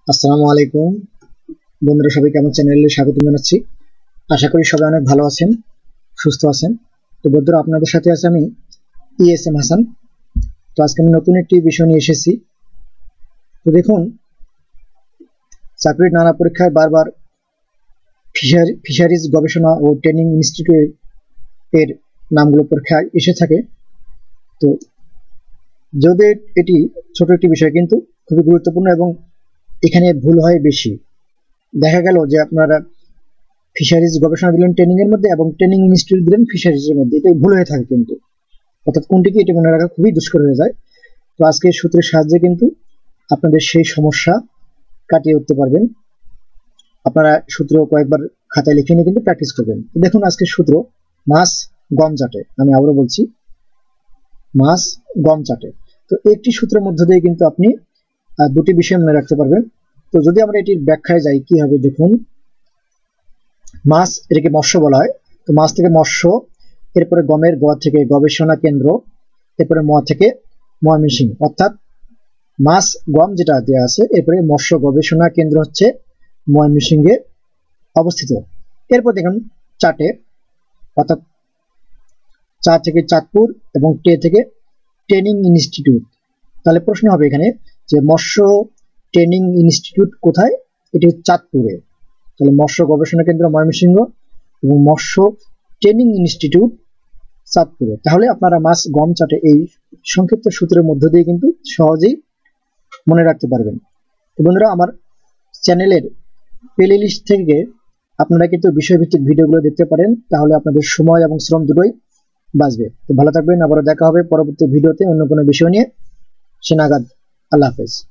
আসসালামু আলাইকুম বন্ধুরা, সবাইকে আমার চ্যানেলে স্বাগত জানাচ্ছি। আশা করি সবাই অনেক ভালো আছেন, সুস্থ আছেন। তো বন্ধুরা, আপনাদের সাথে আছে আমি ESM হাসান। তো আজকে আমি নতুন একটি বিষয় নিয়ে এসেছি। তো দেখুন, চাকরির নানা পরীক্ষায় বারবার ফিশারিজ গবেষণা ও ট্রেনিং ইনস্টিটিউটের নামগুলো পরীক্ষায় এসে থাকে। তো যদি এটি ছোট একটি বিষয়, কিন্তু খুবই গুরুত্বপূর্ণ এবং এখানে ভুল হয় বেশি। দেখা গেল যে আপনারা ফিশারিজ গবেষণা দিলেন ট্রেনিং এর মধ্যে এবং ট্রেনিং ইনস্টিটিউট দিলেন ফিশারিজ এর মধ্যে, এটা ভুল হয়ে থাকে কিন্তু। অর্থাৎ কোনটি কি, এটা মনে রাখা খুবই দুষ্কর হয়ে যায়। তো আজকে সূত্রের সাহায্যে কিন্তু আপনাদের সেই সমস্যা কাটিয়ে উঠতে পারবেন। আপনারা সূত্র কয়েকবার খাতায় লিখে নিয়ে কিন্তু প্র্যাকটিস করবেন। দেখুন, আজকে সূত্র মাছ গম চাটে। আমি আবারও বলছি, মাছ গম চাটে। তো একটি সূত্রের মধ্য দিয়ে কিন্তু আপনি দুটি বিষয় মনে রাখতে পারবেন। তো যদি আমরা এটির ব্যাখ্যায় যাই, কি হবে দেখুন। মাছ, এটাকে মৎস্য বলা হয়। তো মাছ থেকে মৎস্য, এরপরে গমের গ থেকে গবেষণা কেন্দ্র, এরপরে ম থেকে ময়মনসিংহ। অর্থাৎ মাছ গম যেটা দেওয়া আছে, এরপরে মৎস্য গবেষণা কেন্দ্র হচ্ছে ময়মনসিংহে অবস্থিত। এরপর দেখুন চাটে, অর্থাৎ চা থেকে চাঁদপুর এবং টে থেকে ট্রেনিং ইনস্টিটিউট। তাহলে প্রশ্ন হবে এখানে যে মৎস্য ট্রেনিং ইনস্টিটিউট কোথায়? এটি চাঁদপুরে। তাহলে মৎস্য গবেষণা কেন্দ্র ময়মনসিংহ এবং মৎস্য ট্রেনিং ইনস্টিটিউট চাঁদপুরে। তাহলে আপনারা মাছ গম চাটে এই সংক্ষিপ্ত সূত্রের মধ্য দিয়ে কিন্তু সহজেই মনে রাখতে পারবেন। তো বন্ধুরা, আমার চ্যানেলের প্লে লিস্ট থেকে আপনারা কিন্তু বিষয়ভিত্তিক ভিডিওগুলো দেখতে পারেন, তাহলে আপনাদের সময় এবং শ্রম দুটোই বাঁচবে। তো ভালো থাকবেন, আবারও দেখা হবে পরবর্তী ভিডিওতে অন্য কোনো বিষয় নিয়ে। সে নাগাদ আল্লাহ হাফেজ।